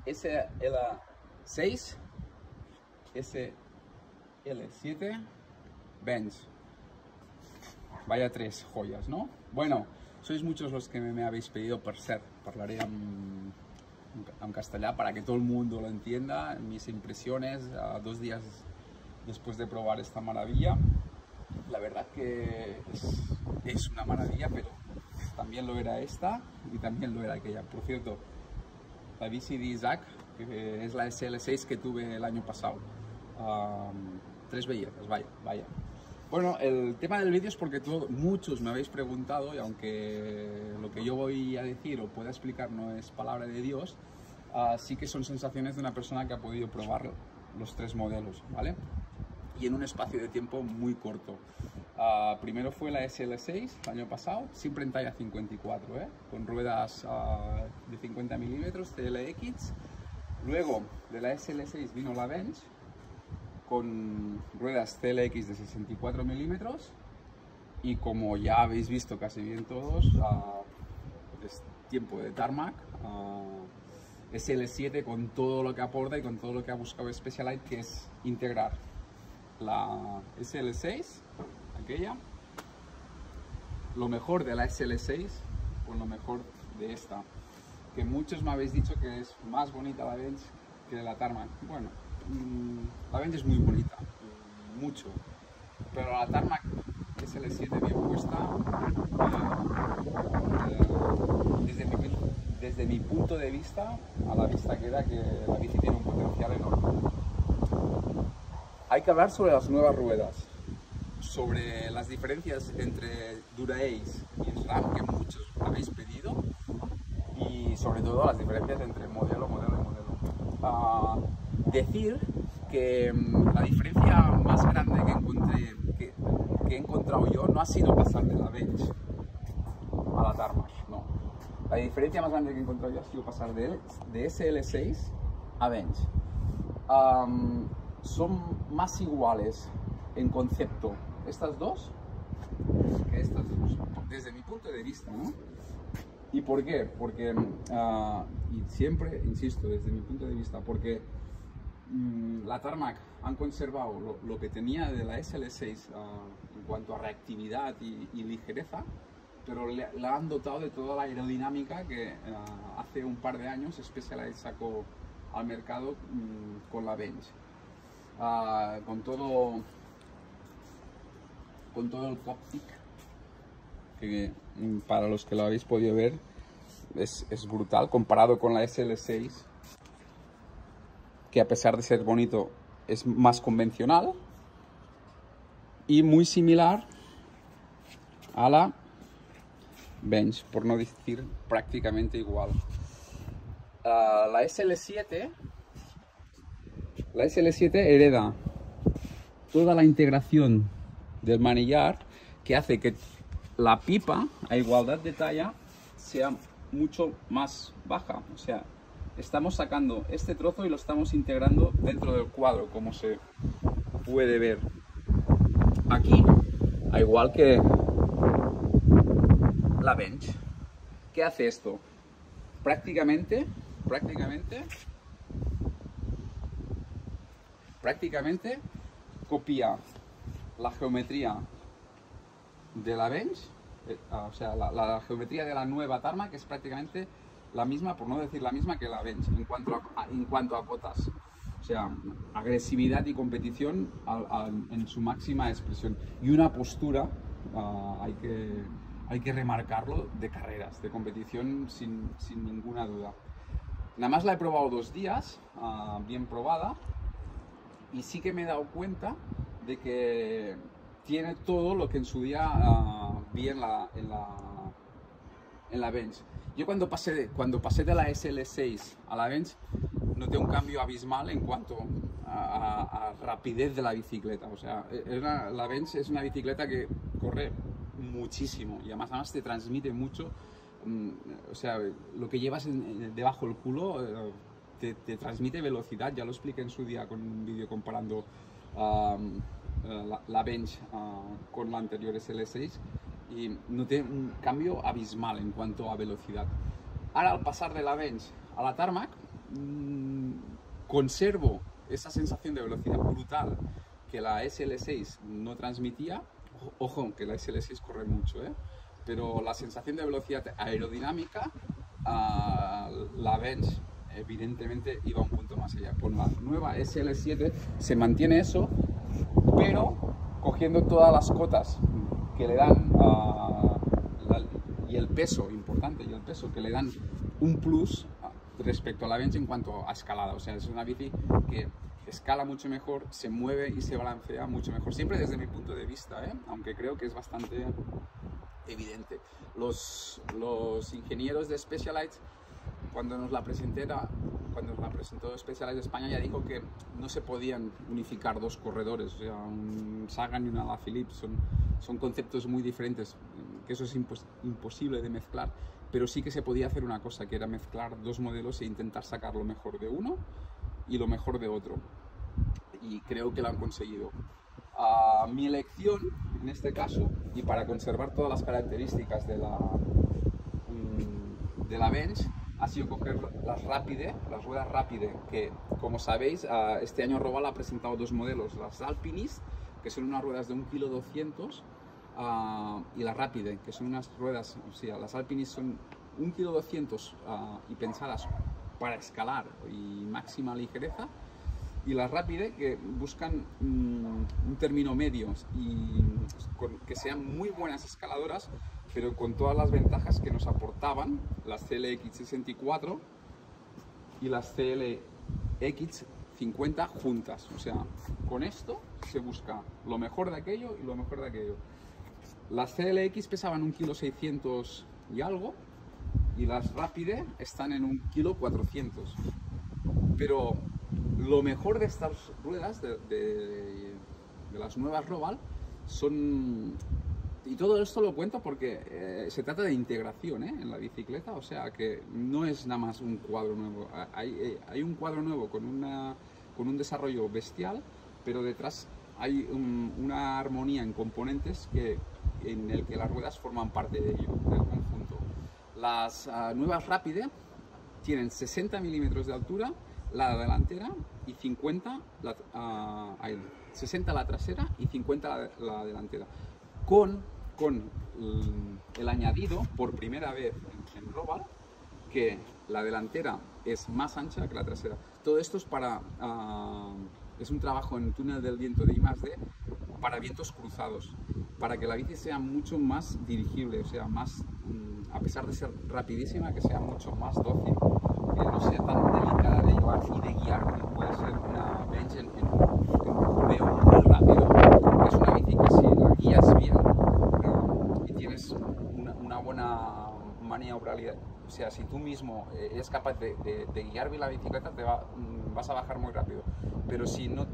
SL6, SL7, bench. Vaya tres joyas, ¿no? Bueno, sois muchos los que me habéis pedido per ser. Parlaré en castellà para que todo el mundo lo entienda. Mis impresiones 2 días después de probar esta maravilla. La verdad que es una maravilla, pero también lo era esta y también lo era aquella. Por cierto, la bici de Isaac, que es la SL6 que tuve el año pasado. 3 bellezas, vaya. Bueno, el tema del vídeo es porque muchos me habéis preguntado, y aunque lo que yo voy a decir o pueda explicar no es palabra de Dios, sí que son sensaciones de una persona que ha podido probar los 3 modelos, ¿vale? Y en un espacio de tiempo muy corto. Primero fue la SL6 el año pasado, siempre en talla 54, con ruedas de 50 milímetros TLX. Luego de la SL6 vino la Bench con ruedas TLX de 64 milímetros y, como ya habéis visto casi bien todos, es tiempo de tarmac. SL7 con todo lo que aporta y con todo lo que ha buscado Specialized, que es integrar la SL6, aquella, lo mejor de la SL6 con lo mejor de esta, que muchos me habéis dicho que es más bonita la Bench que la Tarmac. Bueno, la Bench es muy bonita, mucho, pero la Tarmac SL7 bien puesta, desde mi punto de vista, a la vista queda que la bici tiene un potencial enorme. Hay que hablar sobre las nuevas ruedas, sobre las diferencias entre Dura-Ace y SRAM, que muchos habéis pedido, y sobre todo las diferencias entre modelo y modelo. Decir que la diferencia más grande que he encontrado yo no ha sido pasar de la Bench a la Tarmac, no. La diferencia más grande que he encontrado yo ha sido pasar de SL6 a Bench. Son más iguales en concepto estas dos que estas dos, desde mi punto de vista, ¿no? ¿Y por qué? Porque, y siempre insisto, desde mi punto de vista, porque la Tarmac han conservado lo que tenía de la SL6 en cuanto a reactividad y ligereza, pero la han dotado de toda la aerodinámica que hace un par de años Specialized sacó al mercado con la Bench. Con todo el cockpit, que para los que lo habéis podido ver es brutal comparado con la SL6, que a pesar de ser bonito es más convencional, y muy similar a la Bench, por no decir prácticamente igual. La SL7 hereda toda la integración del manillar, que hace que la pipa, a igualdad de talla, sea mucho más baja. O sea, estamos sacando este trozo y lo estamos integrando dentro del cuadro, como se puede ver aquí, a igual que la Bench. ¿Qué hace esto? Prácticamente copia la geometría de la Bench, o sea, la geometría de la nueva Tarmac, que es prácticamente la misma, por no decir la misma, que la Bench en cuanto a cotas. O sea, agresividad y competición en su máxima expresión. Y una postura, hay que remarcarlo, de carreras, de competición sin ninguna duda. Nada más la he probado 2 días, bien probada, y sí que me he dado cuenta de que tiene todo lo que en su día vi en la Bench. Yo cuando pasé de la SL6 a la Bench noté un cambio abismal en cuanto a rapidez de la bicicleta. O sea, la Bench es una bicicleta que corre muchísimo y además te transmite mucho. O sea, lo que llevas debajo del culo te transmite velocidad. Ya lo expliqué en su día con un vídeo comparando la Bench con la anterior SL6, y noté un cambio abismal en cuanto a velocidad. Ahora, al pasar de la Bench a la Tarmac, conservo esa sensación de velocidad brutal que la SL6 no transmitía. Ojo, que la SL6 corre mucho, pero la sensación de velocidad aerodinámica, la Bench evidentemente iba un punto más allá. Con la nueva SL7 se mantiene eso, pero cogiendo todas las cotas que le dan y el peso, importante, y el peso que le dan un plus respecto a la Bench en cuanto a escalada. O sea, es una bici que escala mucho mejor, se mueve y se balancea mucho mejor, siempre desde mi punto de vista, aunque creo que es bastante evidente. Los ingenieros de Specialized, cuando nos la presentó Specialized España, ya dijo que no se podían unificar dos corredores, o sea, un Sagan y un Alaphilippe son conceptos muy diferentes, que eso es imposible de mezclar, pero sí que se podía hacer una cosa, que era mezclar dos modelos e intentar sacar lo mejor de uno y lo mejor de otro, y creo que lo han conseguido. Mi elección en este caso, y para conservar todas las características de la Bench, ha sido coger las ruedas Rapide, que como sabéis este año Robal ha presentado dos modelos, las Alpinist, que son unas ruedas de 1,2 kg, y las Rapide, que son unas ruedas, o sea, las Alpinist son 1,2 kg y pensadas para escalar y máxima ligereza, y las Rapide, que buscan un término medio y que sean muy buenas escaladoras, pero con todas las ventajas que nos aportaban las CLX64 y las CLX50 juntas. O sea, con esto se busca lo mejor de aquello y lo mejor de aquello. Las CLX pesaban 1,6 kg y algo, y las Rapide están en 1,4 kg. Pero lo mejor de estas ruedas, de las nuevas Robal, son... Y todo esto lo cuento porque se trata de integración en la bicicleta, o sea que no es nada más un cuadro nuevo. Hay un cuadro nuevo con un desarrollo bestial, pero detrás hay una armonía en componentes en el que las ruedas forman parte de ello, del conjunto. Las nuevas Rapide tienen 60 milímetros de altura la delantera y 50 60 la trasera y 50 la delantera, con el añadido por primera vez en Robal que la delantera es más ancha que la trasera. Todo esto es es un trabajo en túnel del viento de I+D para vientos cruzados, para que la bici sea mucho más dirigible, o sea, más, a pesar de ser rapidísima, que sea mucho más dócil, que no sea tan delicada de llevar y de guiar, como puede ser una Bench en un rodeo muy rápido, que es una bici que si la guías bien y tienes una buena maniobrabilidad, o sea, si tú mismo eres capaz de guiar bien la bicicleta, vas a bajar muy rápido, pero si no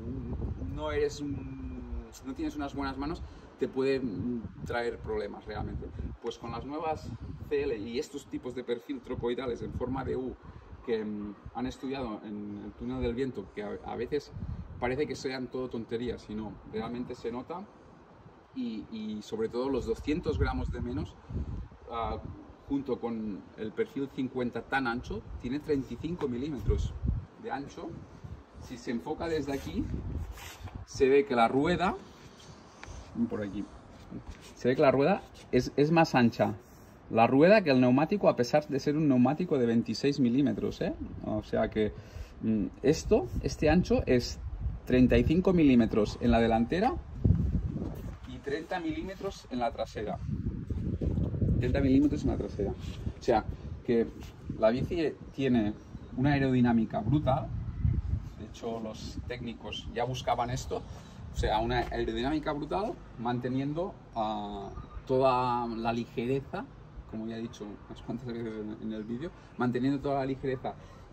tienes unas buenas manos, te puede traer problemas realmente. Pues con las nuevas CL y estos tipos de perfil tropoidales en forma de U que han estudiado en el túnel del viento, que a veces parece que sean todo tonterías, sino realmente se nota, y sobre todo los 200 gramos de menos, junto con el perfil 50 tan ancho, tiene 35 milímetros de ancho. Si se enfoca desde aquí, se ve que la rueda, por aquí, se ve que la rueda es más ancha la rueda que el neumático, a pesar de ser un neumático de 26 milímetros, O sea que este ancho es 35 milímetros en la delantera y 30 milímetros en la trasera. 30 milímetros en la trasera. O sea que la bici tiene una aerodinámica brutal. De hecho, los técnicos ya buscaban esto. O sea, una aerodinámica brutal, manteniendo toda la ligereza, como ya he dicho unas cuantas veces en el vídeo, manteniendo toda la ligereza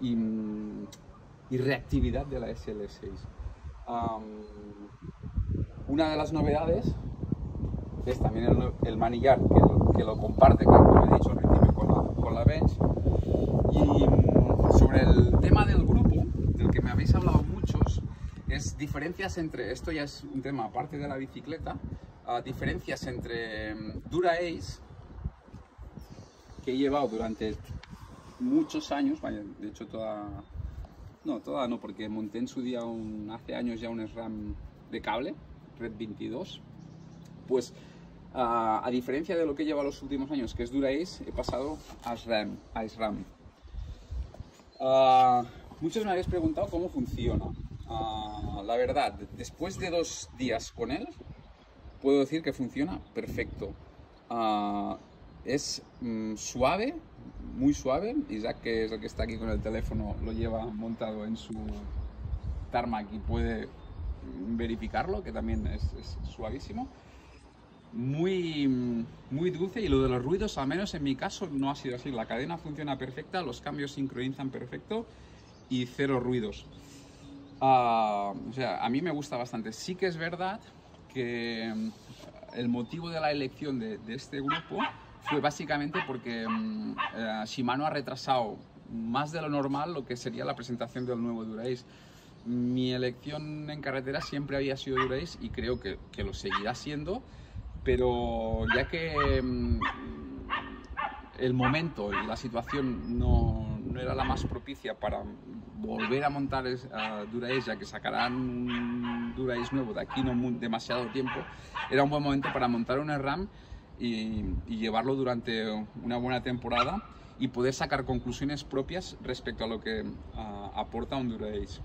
y reactividad de la SL6. Una de las novedades es también el manillar, que lo comparte, como he dicho al principio, con la Bench. Y sobre el tema del grupo, del que me habéis hablado muchos, es diferencias entre, esto ya es un tema aparte de la bicicleta, diferencias entre Dura-Ace, que he llevado durante muchos años, vaya, de hecho toda no, porque monté en su día hace años ya un SRAM de cable, Red 22, pues a diferencia de lo que lleva los últimos años, que es Dura-Ace, he pasado a SRAM. Muchos me habéis preguntado cómo funciona. La verdad, después de 2 días con él, puedo decir que funciona perfecto. Es suave, muy suave. Isaac, que es el que está aquí con el teléfono, lo lleva montado en su Tarmac y puede verificarlo, que también es suavísimo. Muy dulce, y lo de los ruidos, al menos en mi caso, no ha sido así. La cadena funciona perfecta, los cambios sincronizan perfecto y 0 ruidos. O sea, a mí me gusta bastante. Sí que es verdad que el motivo de la elección de este grupo fue básicamente porque Shimano ha retrasado más de lo normal lo que sería la presentación del nuevo Dura-Ace. Mi elección en carretera siempre había sido Dura-Ace y creo que lo seguirá siendo, pero ya que el momento y la situación no era la más propicia para volver a montar Dura-Ace, ya que sacarán un Dura-Ace nuevo de aquí no demasiado tiempo, era un buen momento para montar un SRAM y llevarlo durante una buena temporada y poder sacar conclusiones propias respecto a lo que aporta un Dura-Ace.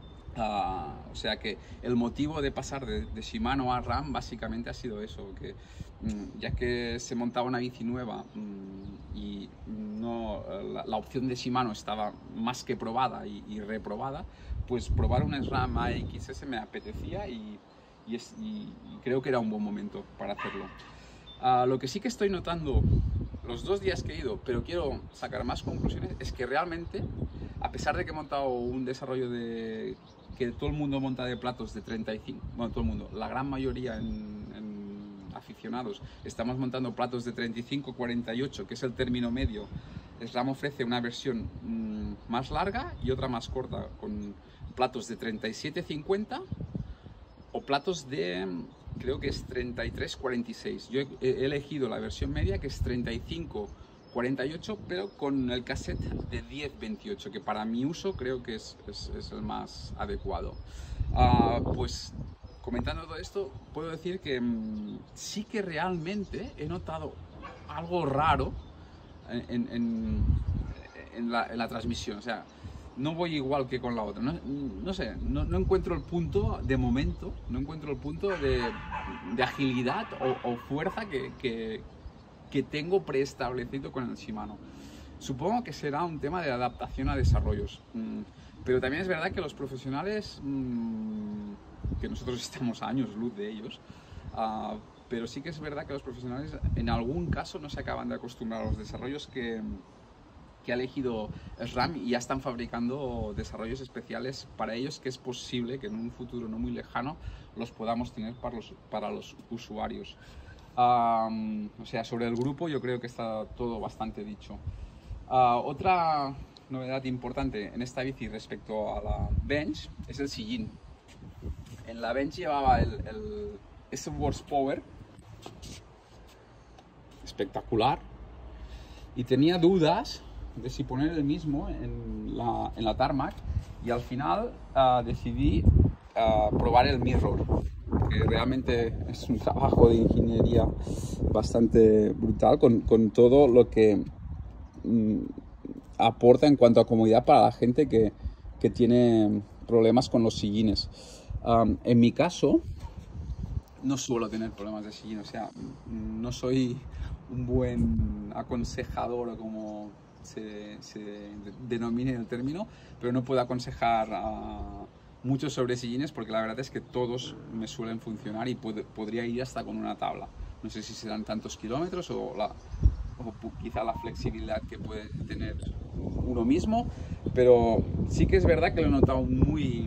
O sea que el motivo de pasar de Shimano a RAM básicamente ha sido eso, que ya que se montaba una bici nueva y no, la opción de Shimano estaba más que probada y reprobada, pues probar un SRAM AXS me apetecía y creo que era un buen momento para hacerlo. Lo que sí que estoy notando los 2 días que he ido, pero quiero sacar más conclusiones, es que realmente, a pesar de que he montado un desarrollo que todo el mundo monta de platos de 35, bueno, todo el mundo, la gran mayoría en aficionados, estamos montando platos de 35-48, que es el término medio. SRAM ofrece una versión más larga y otra más corta, con platos de 37-50 o platos de, creo que es 33-46. Yo he elegido la versión media, que es 35-48, pero con el cassette de 10-28, que para mi uso creo que es el más adecuado. Pues comentando todo esto, puedo decir que sí que realmente he notado algo raro en la transmisión. O sea, no voy igual que con la otra. No sé, no encuentro el punto, de momento, no encuentro el punto de agilidad o fuerza que tengo preestablecido con el Shimano. Supongo que será un tema de adaptación a desarrollos, pero también es verdad que los profesionales, que nosotros estamos a años luz de ellos, pero sí que es verdad que los profesionales en algún caso no se acaban de acostumbrar a los desarrollos que ha elegido SRAM, y ya están fabricando desarrollos especiales para ellos, que es posible que en un futuro no muy lejano los podamos tener para los usuarios. O sea, sobre el grupo yo creo que está todo bastante dicho. Otra novedad importante en esta bici respecto a la Bench es el sillín. En la Bench llevaba el S-Works Power, espectacular, y tenía dudas de si poner el mismo en la Tarmac, y al final decidí probar el Mirror, que realmente es un trabajo de ingeniería bastante brutal, con todo lo que aporta en cuanto a comodidad para la gente que tiene problemas con los sillines. En mi caso, no suelo tener problemas de sillín, o sea, no soy un buen aconsejador, o como se denomine el término, pero no puedo aconsejar mucho sobre sillines, porque la verdad es que todos me suelen funcionar y podría ir hasta con una tabla. No sé si serán tantos kilómetros o quizá la flexibilidad que puede tener uno mismo, pero sí que es verdad que lo he notado muy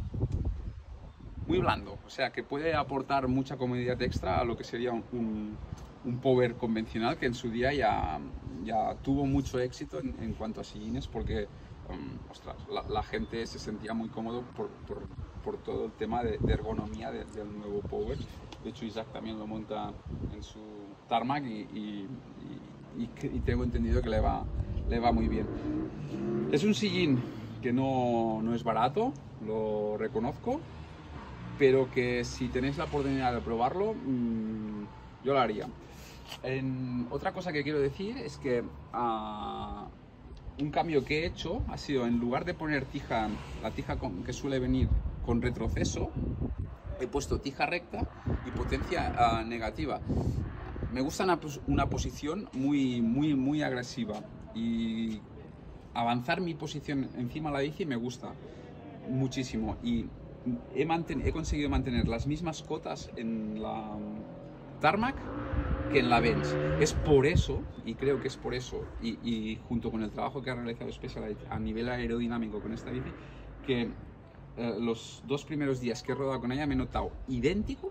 blando, o sea que puede aportar mucha comodidad extra a lo que sería un power convencional, que en su día ya tuvo mucho éxito en cuanto a sillines, porque ostras, la gente se sentía muy cómodo por todo el tema de ergonomía del nuevo power. De hecho, Isaac también lo monta en su Tarmac y tengo entendido que le va le va muy bien. Es un sillín que no es barato, lo reconozco, pero que si tenéis la oportunidad de probarlo, yo lo haría. Otra cosa que quiero decir es que un cambio que he hecho ha sido, en lugar de poner la tija que suele venir con retroceso, he puesto tija recta y potencia negativa. Me gusta una posición muy agresiva, y avanzar mi posición encima de la bici me gusta muchísimo, y he conseguido mantener las mismas cotas en la tarmac que en la bench. Es por eso, y creo que es por eso, y junto con el trabajo que ha realizado Specialized a nivel aerodinámico con esta bici, que los 2 primeros días que he rodado con ella me he notado idéntico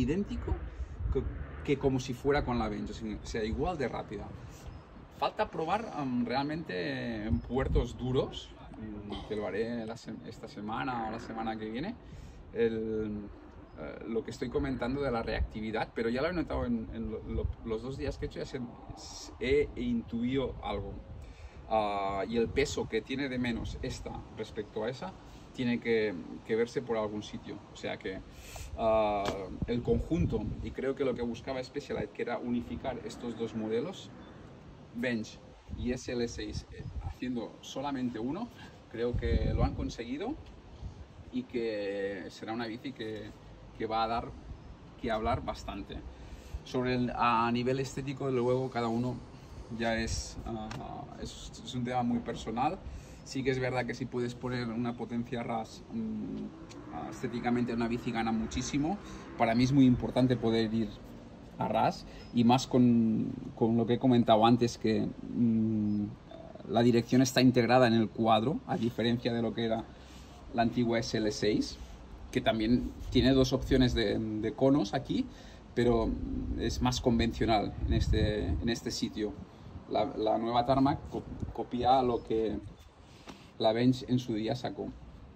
que como si fuera con la bench, o sea, igual de rápida. Falta probar realmente en puertos duros, que lo haré esta semana o la semana que viene, lo que estoy comentando de la reactividad, pero ya lo he notado en los 2 días que he hecho, ya he intuido algo. Y el peso que tiene de menos esta respecto a esa tiene que verse por algún sitio. O sea que el conjunto, y creo que lo que buscaba Specialized, que era unificar estos dos modelos, Bench y SL6, haciendo solamente uno, creo que lo han conseguido, y que será una bici que va a dar que hablar bastante. A nivel estético, luego cada uno ya es un tema muy personal. Sí que es verdad que si puedes poner una potencia RAS, estéticamente una bici gana muchísimo. Para mí es muy importante poder ir a RAS, y más con lo que he comentado antes, que la dirección está integrada en el cuadro, a diferencia de lo que era la antigua SL6, que también tiene 2 opciones de conos aquí, pero es más convencional en este sitio. La nueva tarmac copia lo que la bench en su día sacó.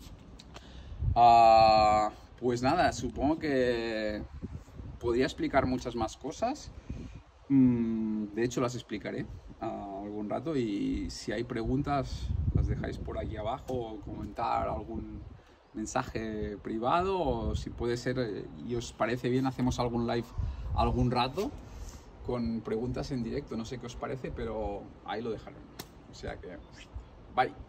Pues nada, supongo que podría explicar muchas más cosas. De hecho, las explicaré algún rato, y si hay preguntas las dejáis por aquí abajo, o comentar algún mensaje privado, o si puede ser y os parece bien, hacemos algún live algún rato con preguntas en directo. No sé qué os parece, pero ahí lo dejaré. O sea que, bye.